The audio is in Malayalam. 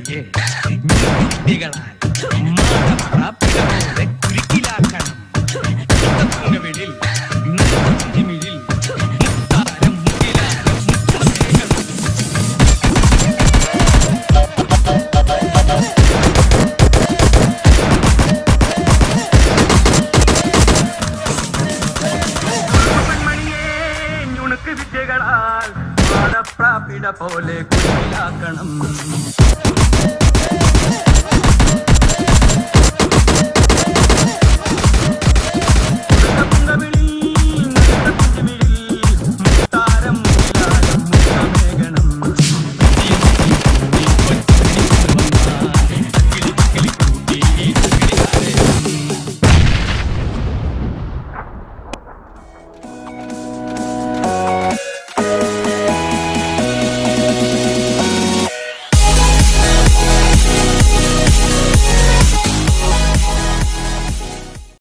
പെൺമണിയെ കുട്ടികളാൽ മാടപ്രാപ്തികളോടെ കുരുക്കിലാക്കണം. വീടിൽ ചിമിഴിൽ മുത്താരം മുകിലാരം മുത്തമേകൾ. വിദ്യകളാൽ മാടപ്രാപിട പോലെ കുരുക്കിലാക്കണം.